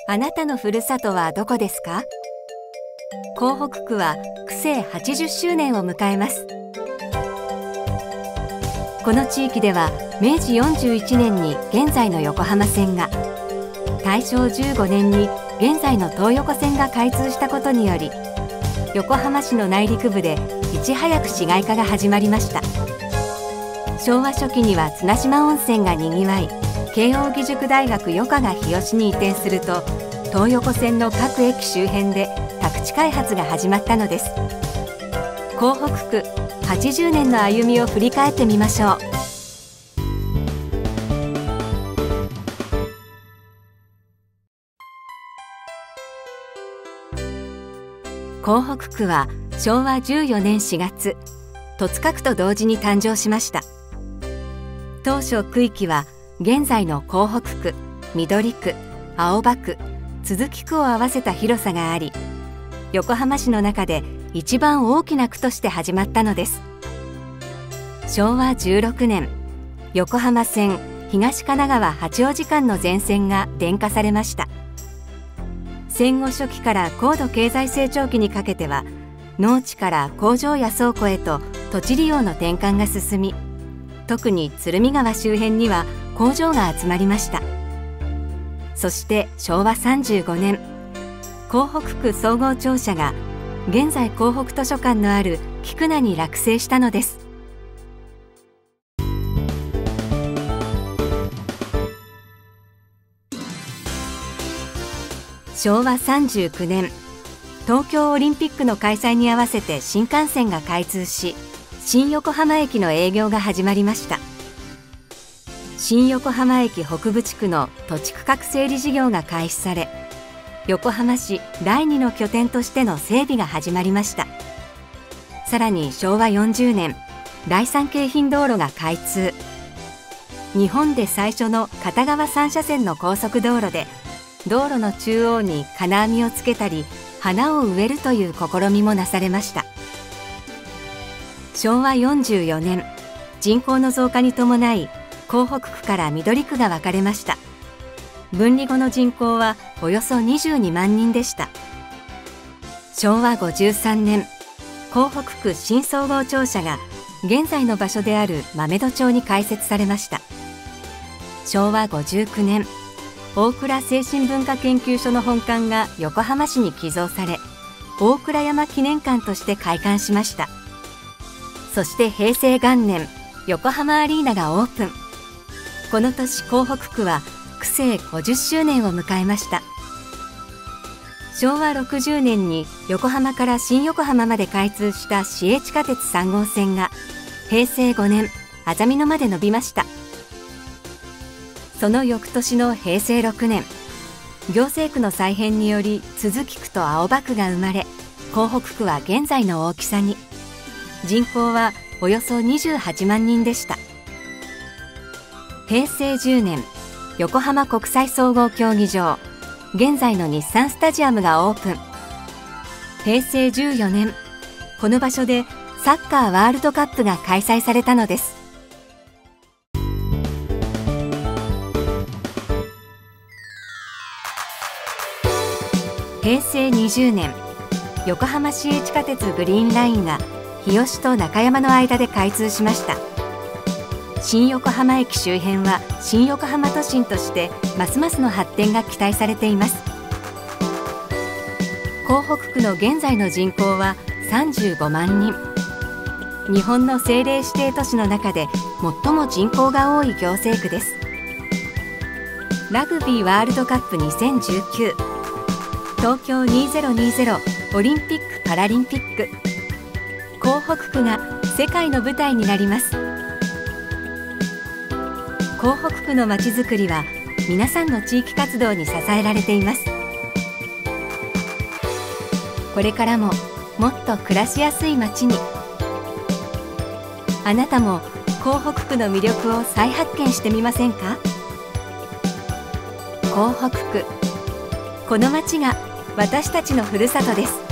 あなたのふるさとはどこですか？江北区は区政80周年を迎えます。この地域では明治41年に現在の横浜線が、大正15年に現在の東横線が開通したことにより、横浜市の内陸部でいち早く市街化が始まりました。昭和初期には綱島温泉がにぎわい、慶應義塾大学余科が日吉に移転すると、東横線の各駅周辺で宅地開発が始まったのです。江北区80年の歩みを振り返ってみましょう。江北区は昭和14年4月、戸塚区と同時に誕生しました。当初区域は現在の江北区、緑区、青葉区、都筑区を合わせた広さがあり、横浜市の中で一番大きな区として始まったのです。昭和16年、横浜線東神奈川八王子間の全線が電化されました。戦後初期から高度経済成長期にかけては、農地から工場や倉庫へと土地利用の転換が進み、特に鶴見川周辺には工場が集まりました。そして昭和35年、江北区総合庁舎が現在江北図書館のある菊名に落成したのです。昭和39年、東京オリンピックの開催に合わせて新幹線が開通し、新横浜駅の営業が始まりました。新横浜駅北部地区の土地区画整理事業が開始され、横浜市第2の拠点としての整備が始まりました。さらに昭和40年、第三京浜道路が開通。日本で最初の片側3車線の高速道路で、道路の中央に金網をつけたり花を植えるという試みもなされました。昭和44年、人口の増加に伴い江北区から緑区が分かれました。分離後の人口はおよそ22万人でした。昭和53年、江北区新総合庁舎が現在の場所である豆戸町に開設されました。昭和59年、大倉精神文化研究所の本館が横浜市に寄贈され、大倉山記念館として開館しました。そして平成元年、横浜アリーナがオープン。この年、江北区は区政50周年を迎えました。昭和60年に横浜から新横浜まで開通した市営地下鉄3号線が平成5年、あざみ野まで伸びました。その翌年の平成6年、行政区の再編により都筑区と青葉区が生まれ、江北区は現在の大きさに。人口はおよそ28万人でした。平成10年、横浜国際総合競技場、現在の日産スタジアムがオープン。平成14年、この場所でサッカーワールドカップが開催されたのです。平成20年、横浜市営地下鉄グリーンラインが日吉と中山の間で開通しました。新横浜駅周辺は新横浜都心としてますますの発展が期待されています。江北区の現在の人口は35万人。日本の政令指定都市の中で最も人口が多い行政区です。ラグビーワールドカップ2019、東京2020オリンピック・パラリンピック、江北区が世界の舞台になります。江北区のまちづくりは皆さんの地域活動に支えられています。これからももっと暮らしやすい街に。あなたも江北区の魅力を再発見してみませんか？江北区、この街が私たちのふるさとです。